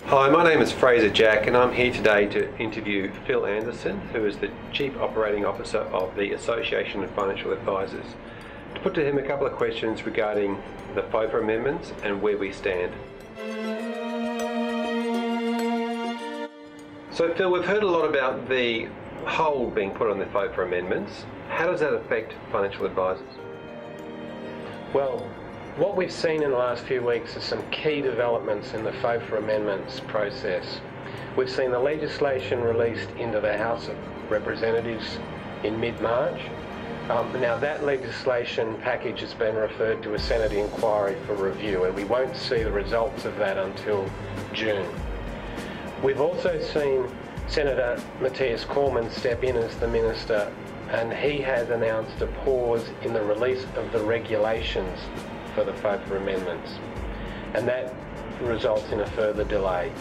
Hi, my name is Fraser Jack and I'm here today to interview Phil Anderson, who is the Chief Operating Officer of the Association of Financial Advisors, to put to him a couple of questions regarding the FOFA amendments and where we stand. So Phil, we've heard a lot about the hold being put on the FOFA amendments. How does that affect financial advisors? Well, what we've seen in the last few weeks is some key developments in the FOFA amendments process. We've seen the legislation released into the House of Representatives in mid-March. Now that legislation package has been referred to a Senate inquiry for review, and we won't see the results of that until June. We've also seen Senator Matthias Cormann step in as the Minister, and he has announced a pause in the release of the regulations for the FOFA amendments, and that results in a further delay.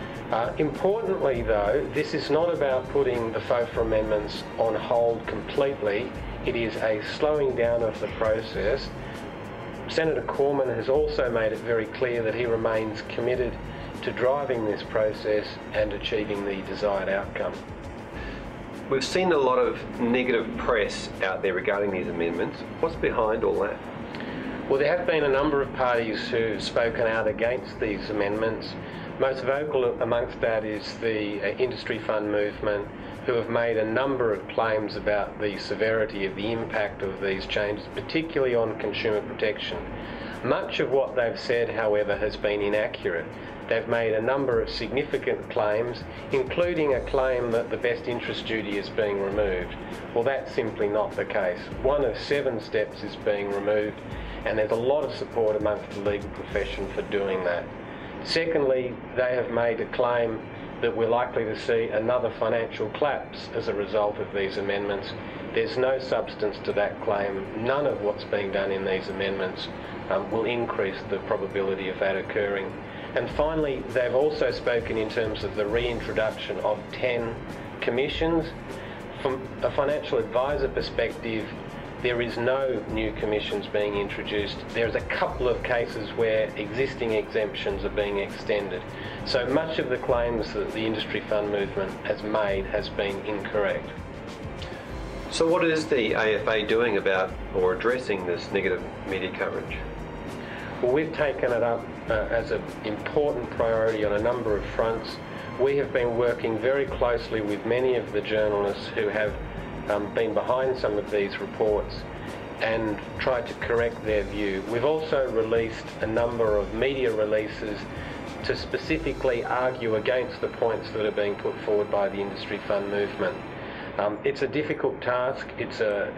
Importantly though, this is not about putting the FOFA amendments on hold completely. It is a slowing down of the process. Senator Cormann has also made it very clear that he remains committed to driving this process and achieving the desired outcome. We've seen a lot of negative press out there regarding these amendments. What's behind all that? Well, there have been a number of parties who've spoken out against these amendments. Most vocal amongst that is the industry fund movement, who have made a number of claims about the severity of the impact of these changes, particularly on consumer protection. Much of what they've said, however, has been inaccurate. They've made a number of significant claims, including a claim that the best interest duty is being removed. Well, that's simply not the case. One of 7 steps is being removed, and there's a lot of support amongst the legal profession for doing that. Secondly, they have made a claim that we're likely to see another financial collapse as a result of these amendments. There's no substance to that claim. None of what's being done in these amendments will increase the probability of that occurring. And finally, they've also spoken in terms of the reintroduction of 10 commissions. From a financial advisor perspective, there is no new commissions being introduced. There's a couple of cases where existing exemptions are being extended. So much of the claims that the industry fund movement has made has been incorrect. So what is the AFA doing about or addressing this negative media coverage? Well, we've taken it up as an important priority on a number of fronts. We have been working very closely with many of the journalists who have been behind some of these reports and tried to correct their view. We've also released a number of media releases to specifically argue against the points that are being put forward by the industry fund movement. It's a difficult task, it's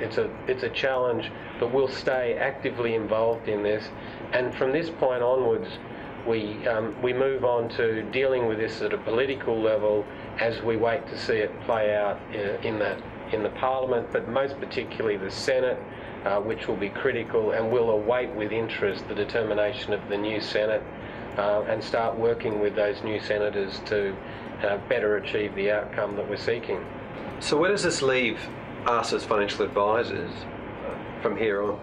a challenge, but we'll stay actively involved in this, and from this point onwards we move on to dealing with this at a political level as we wait to see it play out in the Parliament, but most particularly the Senate, which will be critical, and we'll await with interest the determination of the new Senate and start working with those new senators to better achieve the outcome that we're seeking. So where does this leave us as financial advisors from here on?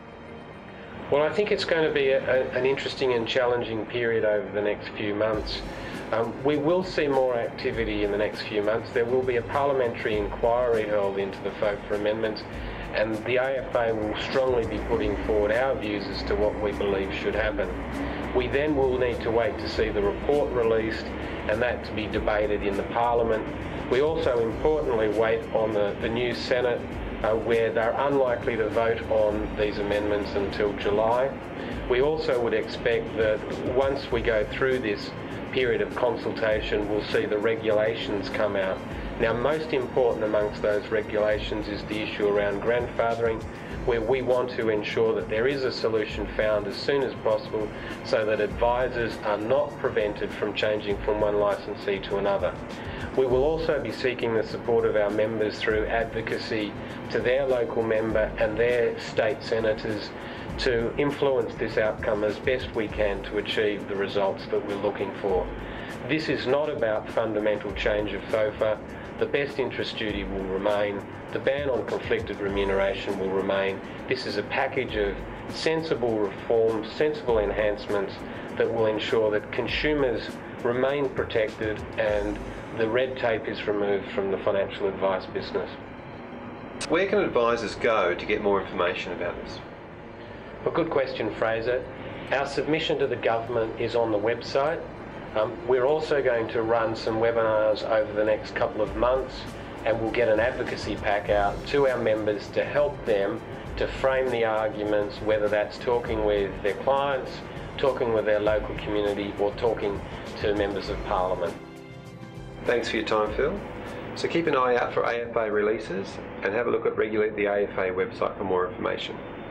Well, I think it's going to be an interesting and challenging period over the next few months. We will see more activity in the next few months. There will be a parliamentary inquiry held into the FOFA amendments, and the AFA will strongly be putting forward our views as to what we believe should happen. We then will need to wait to see the report released and that to be debated in the Parliament. We also importantly wait on the new Senate, where they're unlikely to vote on these amendments until July. We also would expect that once we go through this period of consultation, we'll see the regulations come out. Now, most important amongst those regulations is the issue around grandfathering, where we want to ensure that there is a solution found as soon as possible so that advisors are not prevented from changing from one licensee to another. We will also be seeking the support of our members through advocacy to their local member and their state senators to influence this outcome as best we can to achieve the results that we're looking for. This is not about fundamental change of FOFA. The best interest duty will remain. The ban on conflicted remuneration will remain. This is a package of sensible reforms, sensible enhancements that will ensure that consumers remain protected and the red tape is removed from the financial advice business. Where can advisors go to get more information about this? Well, good question, Fraser. Our submission to the government is on the website. We're also going to run some webinars over the next couple of months, and we'll get an advocacy pack out to our members to help them to frame the arguments, whether that's talking with their clients, talking with their local community, or talking to members of Parliament. Thanks for your time, Phil. So keep an eye out for AFA releases and have a look at Regulate the AFA website for more information.